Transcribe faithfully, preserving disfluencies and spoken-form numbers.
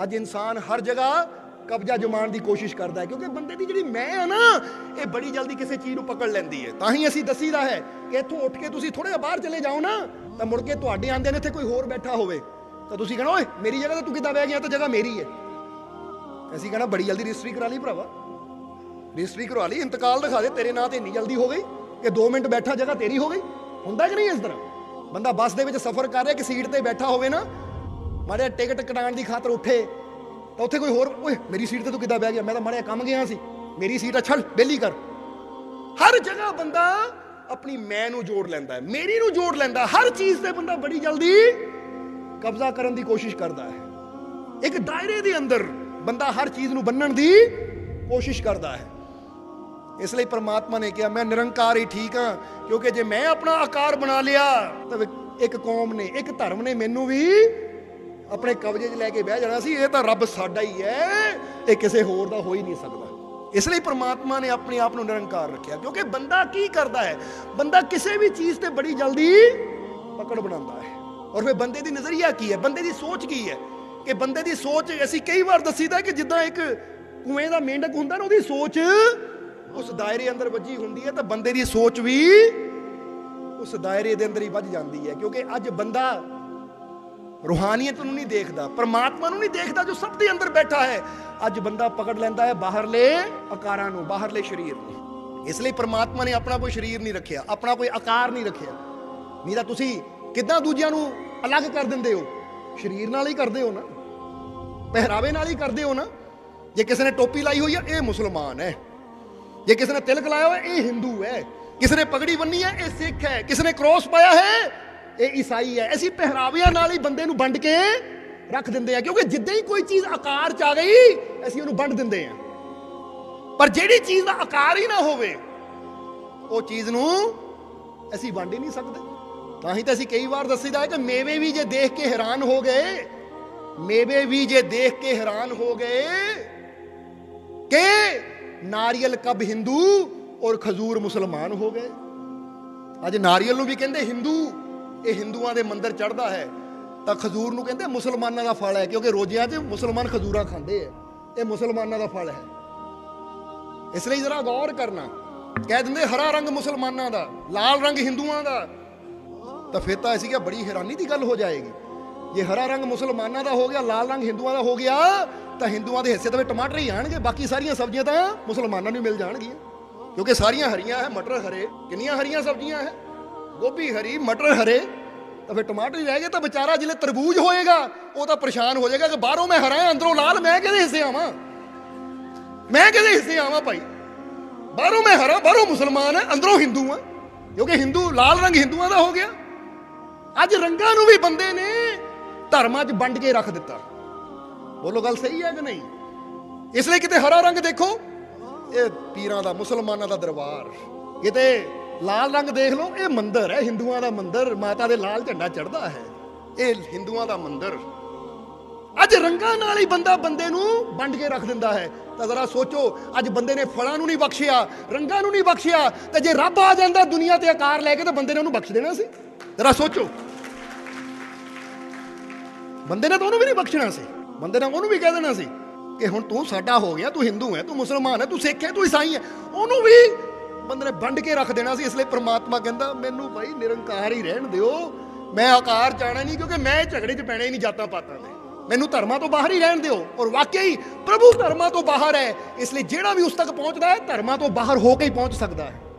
ਅੱਜ ਇਨਸਾਨ ਹਰ ਜਗ੍ਹਾ ਕਬਜ਼ਾ ਜਮਾਉਣ ਦੀ ਕੋਸ਼ਿਸ਼ ਕਰਦਾ ਹੈ, ਕਿਉਂਕਿ ਬੰਦੇ ਦੀ ਜਿਹੜੀ ਮੈਂ ਆ ਨਾ, ਇਹ ਬੜੀ ਜਲਦੀ ਕਿਸੇ ਚੀਜ਼ ਨੂੰ ਪਕੜ ਲੈਂਦੀ ਹੈ। ਤਾਂ ਹੀ ਅਸੀਂ ਦੱਸੀਦਾ ਹੈ ਕਿ ਇੱਥੋਂ ਉੱਠ ਕੇ ਤੁਸੀਂ ਥੋੜ੍ਹਾ ਜਿਹਾ ਬਾਹਰ ਚਲੇ ਜਾਓ ਨਾ, ਤਾਂ ਮੁੜ ਕੇ ਤੁਹਾਡੇ ਆਉਂਦੇ ਨੇ ਇੱਥੇ ਕੋਈ ਹੋਰ ਬੈਠਾ ਹੋਵੇ ਤਾਂ ਤੁਸੀਂ ਕਹਿਣਾ ਓਏ ਮੇਰੀ ਜਗ੍ਹਾ ਤੇ ਤੂੰ ਕਿੱਦਾਂ ਬਹਿ ਗਿਆ, ਤਾਂ ਜਗ੍ਹਾ ਮੇਰੀ ਹੈ। ਅਸੀਂ ਕਹਿਣਾ ਬੜੀ ਜਲਦੀ ਰਜਿਸਟਰੀ ਕਰਾ ਲਈ ਭਰਾਵਾ, ਰਜਿਸਟਰੀ ਕਰਵਾ ਲਈ, ਇੰਤਕਾਲ ਦਿਖਾ ਦੇ, ਤੇਰੇ ਨਾਂ ਤੇ ਇੰਨੀ ਜਲਦੀ ਹੋ ਗਈ ਕਿ ਦੋ ਮਿੰਟ ਬੈਠਾ ਜਗ੍ਹਾ ਤੇਰੀ ਹੋ ਗਈ। ਹੁੰਦਾ ਕਿ ਨਹੀਂ ਇਸ ਤਰ੍ਹਾਂ? ਬੰਦਾ ਬੱਸ ਦੇ ਵਿੱਚ ਸਫ਼ਰ ਕਰ ਰਿਹਾ, ਕਿ ਸੀਟ ਤੇ ਬੈਠਾ ਹੋਵੇ ਨਾ, ਮਾੜਾ ਟਿਕਟ ਕਟਾਉਣ ਦੀ ਖਾਤਰ ਉੱਠੇ ਤਾਂ ਉੱਥੇ ਕੋਈ ਹੋਰ ਓਏ ਮੇਰੀ ਸੀਟ ਤੇ ਤੂੰ ਕਿੱਦਾਂ ਬਹਿ ਗਿਆ, ਮੈਂ ਤਾਂ ਮਾੜਾ ਕੰਮ ਗਿਆ ਸੀ, ਮੇਰੀ ਸੀਟ ਆ ਛੱਡ ਵਿਹਲੀ ਕਰ। ਹਰ ਜਗ੍ਹਾ ਬੰਦਾ ਆਪਣੀ ਮੈਂ ਨੂੰ ਜੋੜ ਲੈਂਦਾ ਹੈ, ਮੇਰੀ ਨੂੰ ਜੋੜ ਲੈਂਦਾ, ਹਰ ਚੀਜ਼ ਤੇ ਬੰਦਾ ਬੜੀ ਜਲਦੀ ਕਬਜ਼ਾ ਕਰਨ ਦੀ ਕੋਸ਼ਿਸ਼ ਕਰਦਾ ਹੈ। ਇੱਕ ਦਾਇਰੇ ਦੇ ਅੰਦਰ ਬੰਦਾ ਹਰ ਚੀਜ਼ ਨੂੰ ਬੰਨਣ ਦੀ ਕੋਸ਼ਿਸ਼ ਕਰਦਾ ਹੈ। ਇਸ ਲਈ ਪਰਮਾਤਮਾ ਨੇ ਕਿਹਾ ਮੈਂ ਨਿਰੰਕਾਰ ਹੀ ਠੀਕ ਹਾਂ, ਕਿਉਂਕਿ ਜੇ ਮੈਂ ਆਪਣਾ ਆਕਾਰ ਬਣਾ ਲਿਆ ਤਾਂ ਇੱਕ ਕੌਮ ਨੇ, ਇੱਕ ਧਰਮ ਨੇ ਮੈਨੂੰ ਵੀ ਆਪਣੇ ਕਬਜ਼ੇ 'ਚ ਲੈ ਕੇ ਬਹਿ ਜਾਣਾ ਸੀ। ਇਹ ਤਾਂ ਰੱਬ ਸਾਡਾ ਹੀ ਹੈ, ਇਹ ਕਿਸੇ ਹੋਰ ਦਾ ਹੋ ਹੀ ਨਹੀਂ ਸਕਦਾ। ਇਸ ਲਈ ਪਰਮਾਤਮਾ ਨੇ ਆਪਣੇ ਆਪ ਨੂੰ ਨਿਰੰਕਾਰ ਰੱਖਿਆ, ਕਿਉਂਕਿ ਬੰਦਾ ਕੀ ਕਰਦਾ ਹੈ, ਬੰਦਾ ਕਿਸੇ ਵੀ ਚੀਜ਼ ਤੇ ਬੜੀ ਜਲਦੀ ਪਕੜ ਬਣਾਉਂਦਾ ਹੈ। ਔਰ ਫਿਰ ਬੰਦੇ ਦੀ ਨਜ਼ਰੀਆ ਕੀ ਹੈ, ਬੰਦੇ ਦੀ ਸੋਚ ਕੀ ਹੈ, ਕਿ ਬੰਦੇ ਦੀ ਸੋਚ ਅਸੀਂ ਕਈ ਵਾਰ ਦੱਸੀਦਾ ਕਿ ਜਿੱਦਾਂ ਇੱਕ ਕੁਐਂ ਦਾ ਮੇਂਢਕ ਹੁੰਦਾ ਨਾ, ਉਹਦੀ ਸੋਚ ਉਸ ਦਾਇਰੇ ਅੰਦਰ ਵੱਜੀ ਹੁੰਦੀ ਹੈ, ਤਾਂ ਬੰਦੇ ਦੀ ਸੋਚ ਵੀ ਉਸ ਦਾਇਰੇ ਦੇ ਅੰਦਰ ਹੀ ਵੱਜ ਜਾਂਦੀ ਹੈ। ਕਿਉਂਕਿ ਅੱਜ ਬੰਦਾ ਰੂਹਾਨੀਅਤ ਨੂੰ ਨਹੀਂ ਦੇਖਦਾ, ਪਰਮਾਤਮਾ ਨੂੰ ਨਹੀਂ ਦੇਖਦਾ ਜੋ ਸਭ ਦੇ ਅੰਦਰ ਬੈਠਾ ਹੈ। ਅੱਜ ਬੰਦਾ ਪਕੜ ਲੈਂਦਾ ਹੈ ਬਾਹਰਲੇ ਆਕਾਰਾਂ ਨੂੰ, ਬਾਹਰਲੇ ਸਰੀਰ ਨੂੰ। ਇਸ ਲਈ ਪਰਮਾਤਮਾ ਨੇ ਆਪਣਾ ਕੋਈ ਸਰੀਰ ਨਹੀਂ ਰੱਖਿਆ, ਆਪਣਾ ਕੋਈ ਆਕਾਰ ਨਹੀਂ ਰੱਖਿਆ। ਨਹੀਂ ਤਾਂ ਤੁਸੀਂ ਕਿੱਦਾਂ ਦੂਜਿਆਂ ਨੂੰ ਅਲੱਗ ਕਰ ਦਿੰਦੇ ਹੋ? ਸਰੀਰ ਨਾਲ ਹੀ ਕਰਦੇ ਹੋ ਨਾ, ਪਹਿਰਾਵੇ ਨਾਲ ਹੀ ਕਰਦੇ ਹੋ ਨਾ। ਜੇ ਕਿਸੇ ਨੇ ਟੋਪੀ ਲਾਈ ਹੋਈ ਹੈ ਇਹ ਮੁਸਲਮਾਨ ਹੈ, ਜੇ ਕਿਸੇ ਨੇ ਤਿਲਕ ਲਾਇਆ ਹੋਇਆ ਇਹ ਹਿੰਦੂ ਹੈ, ਕਿਸੇ ਨੇ ਪਗੜੀ ਬੰਨੀ ਹੈ ਇਹ ਸਿੱਖ ਹੈ, ਕਿਸੇ ਨੇ ਕ੍ਰੋਸ ਪਾਇਆ ਹੈ ਇਹ ਈਸਾਈ ਹੈ। ਅਸੀਂ ਪਹਿਰਾਵਿਆਂ ਨਾਲ ਹੀ ਬੰਦੇ ਨੂੰ ਵੰਡ ਕੇ ਰੱਖ ਦਿੰਦੇ ਆ, ਕਿਉਂਕਿ ਜਿੱਦਾਂ ਹੀ ਕੋਈ ਚੀਜ਼ ਆਕਾਰ 'ਚ ਆ ਗਈ ਅਸੀਂ ਉਹਨੂੰ ਵੰਡ ਦਿੰਦੇ ਆ। ਪਰ ਜਿਹੜੀ ਚੀਜ਼ ਦਾ ਆਕਾਰ ਹੀ ਨਾ ਹੋਵੇ ਉਹ ਚੀਜ਼ ਨੂੰ ਅਸੀਂ ਵੰਡ ਹੀ ਨਹੀਂ ਸਕਦੇ। ਤਾਂ ਹੀ ਤਾਂ ਅਸੀਂ ਕਈ ਵਾਰ ਦੱਸੀਦਾ ਹੈ ਕਿ ਮੇਵੇ ਵੀ ਜੇ ਦੇਖ ਕੇ ਹੈਰਾਨ ਹੋ ਗਏ, ਮੇਵੇ ਵੀ ਜੇ ਦੇਖ ਕੇ ਹੈਰਾਨ ਹੋ ਗਏ ਕਿ ਨਾਰੀਅਲ ਕਬ ਹਿੰਦੂ ਔਰ ਖਜੂਰ ਮੁਸਲਮਾਨ ਹੋ ਗਏ। ਅੱਜ ਨਾਰੀਅਲ ਨੂੰ ਵੀ ਕਹਿੰਦੇ ਹਿੰਦੂ, ਇਹ ਹਿੰਦੂਆਂ ਦੇ ਮੰਦਰ ਚੜ੍ਹਦਾ ਹੈ, ਤਾਂ ਖਜੂਰ ਨੂੰ ਕਹਿੰਦੇ ਮੁਸਲਮਾਨਾਂ ਦਾ ਫਲ ਹੈ, ਕਿਉਂਕਿ ਰੋਜ਼ਿਆਂ 'ਚ ਮੁਸਲਮਾਨ ਖਜੂਰਾਂ ਖਾਂਦੇ ਆ, ਇਹ ਮੁਸਲਮਾਨਾਂ ਦਾ ਫਲ ਹੈ। ਇਸ ਲਈ ਜ਼ਰਾ ਗੌਰ ਕਰਨਾ। ਕਹਿ ਦਿੰਦੇ ਹਰਾ ਰੰਗ ਮੁਸਲਮਾਨਾਂ ਦਾ, ਲਾਲ ਰੰਗ ਹਿੰਦੂਆਂ ਦਾ, ਤਾਂ ਫਿਰ ਤਾਂ ਅਸੀਂ ਕਿਹਾ ਬੜੀ ਹੈਰਾਨੀ ਦੀ ਗੱਲ ਹੋ ਜਾਏਗੀ। ਜੇ ਹਰਾ ਰੰਗ ਮੁਸਲਮਾਨਾਂ ਦਾ ਹੋ ਗਿਆ, ਲਾਲ ਰੰਗ ਹਿੰਦੂਆਂ ਦਾ ਹੋ ਗਿਆ, ਤਾਂ ਹਿੰਦੂਆਂ ਦੇ ਹਿੱਸੇ ਤਾਂ ਟਮਾਟਰ ਹੀ ਆਣਗੇ, ਬਾਕੀ ਸਾਰੀਆਂ ਸਬਜ਼ੀਆਂ ਤਾਂ ਮੁਸਲਮਾਨਾਂ ਨੂੰ ਮਿਲ ਜਾਣਗੀਆਂ, ਕਿਉਂਕਿ ਸਾਰੀਆਂ ਹਰੀਆਂ ਹੈ। ਮਟਰ ਹਰੇ, ਕਿੰਨੀਆਂ ਹਰੀਆਂ ਸਬਜ਼ੀਆਂ ਹੈ, ਗੋਭੀ ਹਰੀ, ਮਟਰ ਹਰੇ, ਤਾਂ ਫਿਰ ਟਮਾਟਰ ਹੀ ਰਹਿ ਗਏ। ਤਾਂ ਵਿਚਾਰਾ ਜਿਹੜੇ ਤਰਬੂਜ ਹੋਏਗਾ ਉਹ ਤਾਂ ਪਰੇਸ਼ਾਨ ਹੋ ਜਾਏਗਾ ਕਿ ਬਾਹਰੋਂ ਮੈਂ ਹਰਾ ਅੰਦਰੋਂ ਲਾਲ, ਮੈਂ ਕਿਹਦੇ ਹਿੱਸੇ ਆਵਾਂ, ਮੈਂ ਕਿਹਦੇ ਹਿੱਸੇ ਆਵਾਂ ਭਾਈ? ਬਾਹਰੋਂ ਮੈਂ ਹਰਾ, ਬਾਹਰੋਂ ਮੁਸਲਮਾਨ ਹੈ, ਅੰਦਰੋਂ ਹਿੰਦੂ ਆ, ਕਿਉਂਕਿ ਹਿੰਦੂ ਲਾਲ ਰੰਗ ਹਿੰਦੂਆਂ ਦਾ ਹੋ ਗਿਆ। ਅੱਜ ਰੰਗਾਂ ਨੂੰ ਵੀ ਬੰਦੇ ਨੇ ਧਰਮਾਂ 'ਚ ਵੰਡ ਕੇ ਰੱਖ ਦਿੱਤਾ। ਬੋਲੋ ਗੱਲ ਸਹੀ ਹੈ ਕਿ ਨਹੀਂ? ਇਸ ਲਈ ਕਿਤੇ ਹਰਾ ਰੰਗ ਦੇਖੋ ਇਹ ਪੀਰਾਂ ਦਾ, ਮੁਸਲਮਾਨਾਂ ਦਾ ਦਰਬਾਰ, ਕਿਤੇ ਲਾਲ ਰੰਗ ਦੇਖ ਲਓ ਇਹ ਮੰਦਿਰ ਹੈ, ਹਿੰਦੂਆਂ ਦਾ ਮੰਦਿਰ, ਮਾਤਾ ਦੇ ਲਾਲ ਝੰਡਾ ਚੜ੍ਹਦਾ ਹੈ, ਇਹ ਹਿੰਦੂਆਂ ਦਾ ਮੰਦਿਰ। ਅੱਜ ਰੰਗਾਂ ਨਾਲ ਹੀ ਬੰਦਾ ਬੰਦੇ ਨੂੰ ਵੰਡ ਕੇ ਰੱਖ ਦਿੰਦਾ ਹੈ। ਤਾਂ ਜ਼ਰਾ ਸੋਚੋ, ਅੱਜ ਬੰਦੇ ਨੇ ਫਲਾਂ ਨੂੰ ਨਹੀਂ ਬਖਸ਼ਿਆ, ਰੰਗਾਂ ਨੂੰ ਨਹੀਂ ਬਖਸ਼ਿਆ, ਤੇ ਜੇ ਰੱਬ ਆ ਜਾਂਦਾ ਦੁਨੀਆ ਤੇ ਆਕਾਰ ਲੈ ਕੇ ਤਾਂ ਬੰਦੇ ਨੇ ਉਹਨੂੰ ਬਖਸ਼ ਦੇਣਾ ਸੀ। ਜ਼ਰਾ ਸੋਚੋ, ਬੰਦੇ ਨੇ ਤਾਂ ਉਹਨੂੰ ਵੀ ਨਹੀਂ ਬਖਸ਼ਣਾ ਸੀ, ਬੰਦੇ ਨੇ ਉਹਨੂੰ ਵੀ ਕਹਿ ਦੇਣਾ ਸੀ ਕਿ ਹੁਣ ਤੂੰ ਸਾਡਾ ਹੋ ਗਿਆ, ਤੂੰ ਹਿੰਦੂ ਹੈ, ਤੂੰ ਮੁਸਲਮਾਨ ਹੈ, ਤੂੰ ਸਿੱਖ ਹੈ, ਤੂੰ ਈਸਾਈ ਹੈ, ਉਹਨੂੰ ਵੀ ਬੰਦੇ ਨੇ ਵੰਡ ਕੇ ਰੱਖ ਦੇਣਾ ਸੀ। ਇਸ ਲਈ ਪਰਮਾਤਮਾ ਕਹਿੰਦਾ ਮੈਨੂੰ ਭਾਈ ਨਿਰੰਕਾਰ ਹੀ ਰਹਿਣ ਦਿਓ, ਮੈਂ ਆਕਾਰ ਚਾਹਣਾ ਨਹੀਂ, ਕਿਉਂਕਿ ਮੈਂ ਝਗੜੇ 'ਚ ਪੈਣਾ ਹੀ ਨਹੀਂ ਜਾਤਾਂ ਪਾਤਾਂ ਦੇ, ਮੈਨੂੰ ਧਰਮਾਂ ਤੋਂ ਬਾਹਰ ਹੀ ਰਹਿਣ ਦਿਓ। ਔਰ ਵਾਕਈ ਪ੍ਰਭੂ ਧਰਮਾਂ ਤੋਂ ਬਾਹਰ ਹੈ, ਇਸ ਲਈ ਜਿਹੜਾ ਵੀ ਉਸ ਤੱਕ ਪਹੁੰਚਦਾ ਹੈ ਧਰਮਾਂ ਤੋਂ ਬਾਹਰ ਹੋ ਕੇ ਹੀ ਪਹੁੰਚ ਸਕਦਾ ਹੈ।